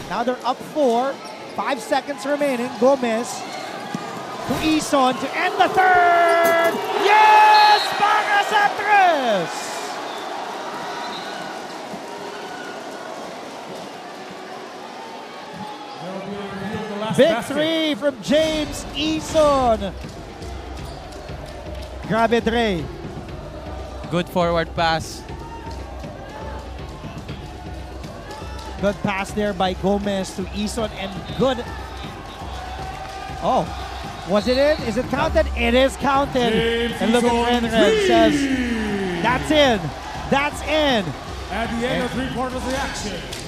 Now they're up 4. 5 seconds remaining. Gomez to Ison to end the third. Yes! Para sa 3! Big three from James Ison. Grabe, Dre. Good forward pass. Good pass there by Gomez to Ison and good. Oh, was it in? Is it counted? It is counted. And look at Renred says, that's in. That's in. At the end of 3 quarters of the action.